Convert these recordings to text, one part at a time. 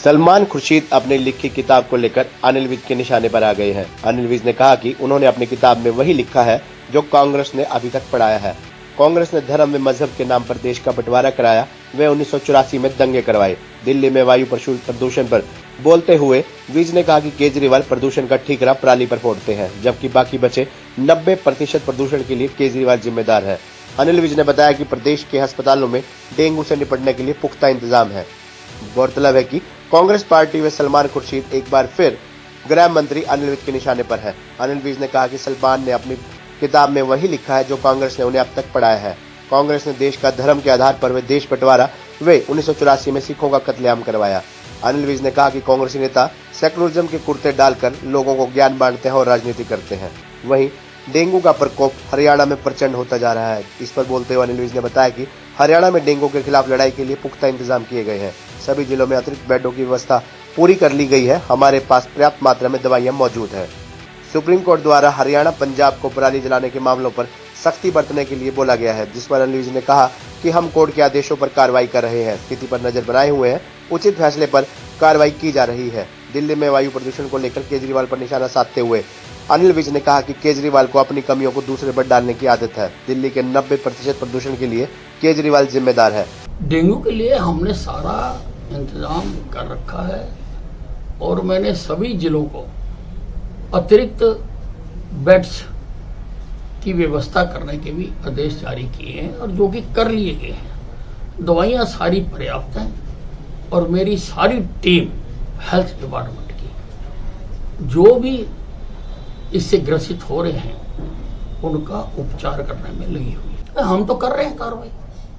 सलमान खुर्शीद अपनी लिखी किताब को लेकर अनिल विज के निशाने पर आ गए हैं। अनिल विज ने कहा कि उन्होंने अपनी किताब में वही लिखा है जो कांग्रेस ने अभी तक पढ़ाया है। कांग्रेस ने धर्म व मजहब के नाम पर देश का बंटवारा कराया। वे 1984 में दंगे करवाए। दिल्ली में वायु प्रदूषण पर बोलते हुए विज ने कहा कि केजरीवाल प्रदूषण का ठीकरा पराली पर फोड़ते हैं, जबकि बाकी बचे 90% प्रदूषण के लिए केजरीवाल जिम्मेदार है। अनिल विज ने बताया कि प्रदेश के अस्पतालों में डेंगू से निपटने के लिए पुख्ता इंतजाम है। गौरतलब है कि कांग्रेस पार्टी व सलमान खुर्शीद एक बार फिर गृह मंत्री अनिल विज के निशाने पर है। अनिल विज ने कहा कि सलमान ने अपनी किताब में वही लिखा है जो कांग्रेस ने उन्हें अब तक पढ़ाया है। कांग्रेस ने देश का धर्म के आधार पर वे देश बंटवारा वे 1984 में सिखों का कत्लेआम करवाया। अनिल विज ने कहा कि कांग्रेसी नेता सेकुलरिज्म के कुर्ते डालकर लोगों को ज्ञान बांटते हैं और राजनीति करते हैं। वहीं डेंगू का प्रकोप हरियाणा में प्रचंड होता जा रहा है। इस पर बोलते हुए अनिल विज ने बताया कि हरियाणा में डेंगू के खिलाफ लड़ाई के लिए पुख्ता इंतजाम किए गए हैं। सभी जिलों में अतिरिक्त बेडों की व्यवस्था पूरी कर ली गई है। हमारे पास पर्याप्त मात्रा में दवाइयां मौजूद है। सुप्रीम कोर्ट द्वारा हरियाणा पंजाब को पराली जलाने के मामलों पर सख्ती बरतने के लिए बोला गया है, जिस पर अनिल विज ने कहा कि हम कोर्ट के आदेशों पर कार्रवाई कर रहे हैं, स्थिति पर नजर बनाए हुए हैं, उचित फैसले पर कार्रवाई की जा रही है। दिल्ली में वायु प्रदूषण को लेकर केजरीवाल पर निशाना साधते हुए अनिल विज ने कहा कि केजरीवाल को अपनी कमियों को दूसरे पर डालने की आदत है। दिल्ली के 90% प्रदूषण के लिए केजरीवाल जिम्मेदार है। डेंगू के लिए हमने सारा इंतजाम कर रखा है और मैंने सभी जिलों को अतिरिक्त बेड्स की व्यवस्था करने के भी आदेश जारी किए हैं और जो कि कर लिए गए हैं। दवाइयां सारी पर्याप्त हैं और मेरी सारी टीम हेल्थ डिपार्टमेंट की जो भी इससे ग्रसित हो रहे हैं उनका उपचार करने में लगी हुई है। हम तो कर रहे हैं कार्रवाई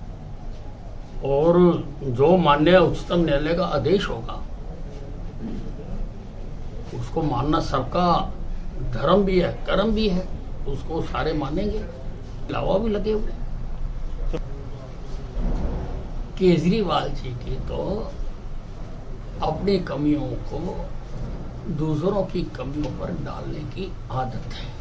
और जो माननीय उच्चतम न्यायालय का आदेश होगा उसको मानना सबका धर्म भी है, कर्म भी है, उसको सारे मानेंगे। अलावा भी लगे हुए केजरीवाल जी की तो अपनी कमियों को दूसरों की कमियों पर डालने की आदत है।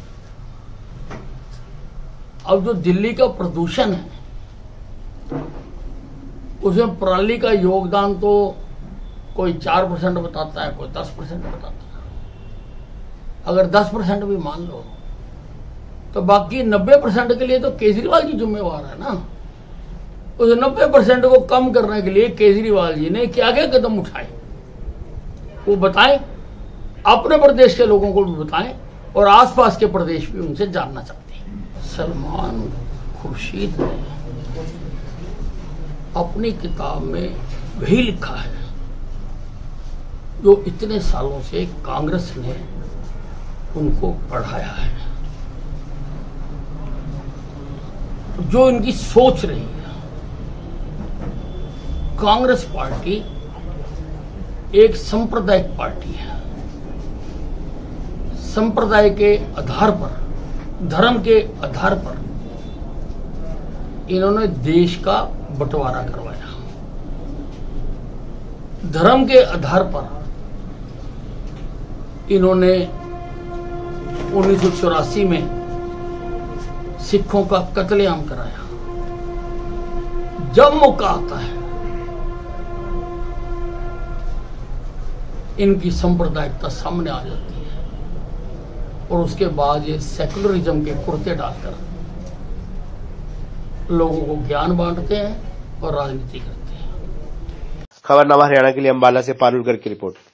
अब जो दिल्ली का प्रदूषण है उसमें पराली का योगदान तो कोई 4% बताता है, कोई 10% बताता है। अगर 10% भी मान लो तो बाकी 90% के लिए तो केजरीवाल जी जिम्मेवार है ना। उस 90% को कम करने के लिए केजरीवाल जी ने क्या क्या कदम उठाए वो बताएं, अपने प्रदेश के लोगों को भी बताएं और आसपास के प्रदेश भी उनसे जानना चाहते हैं। सलमान खुर्शीद ने अपनी किताब में वही लिखा है जो इतने सालों से कांग्रेस ने उनको पढ़ाया है, जो इनकी सोच रही है। कांग्रेस पार्टी एक सांप्रदायिक पार्टी है। संप्रदाय के आधार पर, धर्म के आधार पर इन्होंने देश का बंटवारा करवाया। धर्म के आधार पर इन्होंने 1984 में सिखों का कत्लेआम कराया। जब मौका आता है इनकी सांप्रदायिकता सामने आ जाती है और उसके बाद ये सेकुलरिज्म के कुर्ते डालकर लोगों को ज्ञान बांटते हैं और राजनीति करते हैं। खबरनामा हरियाणा के लिए अंबाला से पारुल गर्ग की रिपोर्ट।